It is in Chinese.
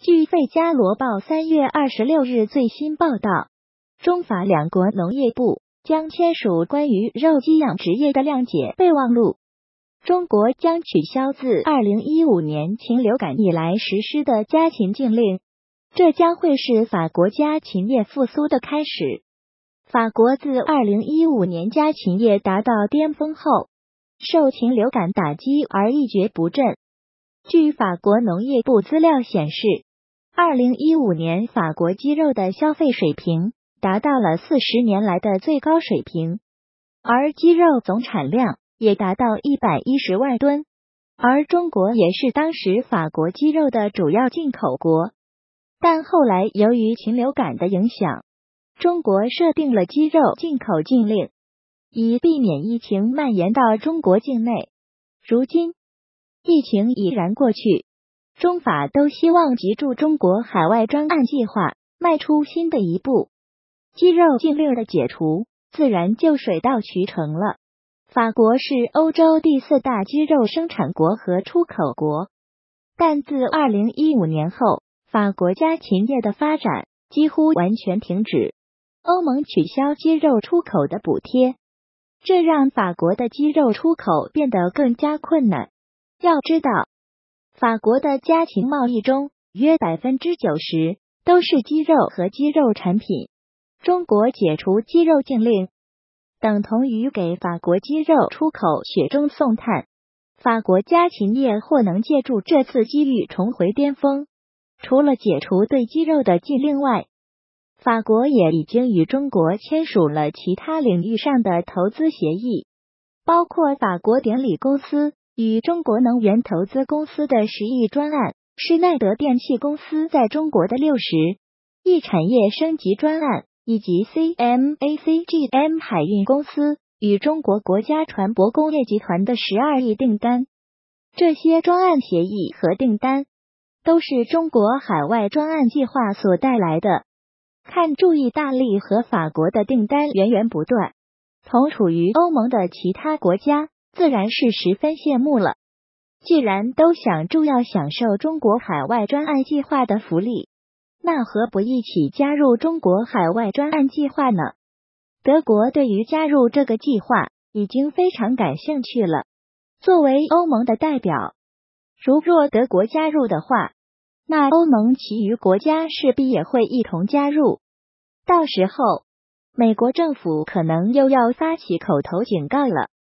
据《费加罗报》3月26日最新报道，中法两国农业部将签署关于肉鸡养殖业的谅解备忘录。中国将取消自2015年禽流感以来实施的家禽禁令，这将会是法国家禽业复苏的开始。法国自2015年家禽业达到巅峰后，受禽流感打击而一蹶不振。据法国农业部资料显示，2015年法国鸡肉的消费水平达到了40年来的最高水平，而鸡肉总产量也达到110万吨，而中国也是当时法国鸡肉的主要进口国。但后来由于禽流感的影响，中国设定了鸡肉进口禁令，以避免疫情蔓延到中国境内。如今，疫情已然过去，中法都希望藉助中国海外专案计划迈出新的一步，鸡肉禁令的解除自然就水到渠成了。法国是欧洲第4大鸡肉生产国和出口国，但自2015年后，法国家禽业的发展几乎完全停止。欧盟取消鸡肉出口的补贴，这让法国的鸡肉出口变得更加困难。要知道，法国的家禽贸易中约90%都是鸡肉和鸡肉产品。中国解除鸡肉禁令，等同于给法国鸡肉出口雪中送炭。法国家禽业或能借助这次机遇重回巅峰。除了解除对鸡肉的禁令外，法国也已经与中国签署了其他领域上的投资协议，包括法国典礼公司与中国能源投资公司的10亿专案，施耐德电气公司在中国的60亿产业升级专案，以及 CMACGM 海运公司与中国国家船舶工业集团的12亿订单。这些专案协议和订单都是中国海外专案计划所带来的。看注意大利和法国的订单源源不断，同处于欧盟的其他国家自然是十分羡慕了。既然都想要享受中国海外专案计划的福利，那何不一起加入中国海外专案计划呢？德国对于加入这个计划已经非常感兴趣了。作为欧盟的代表，如若德国加入的话，那欧盟其余国家势必也会一同加入。到时候，美国政府可能又要发起口头警告了。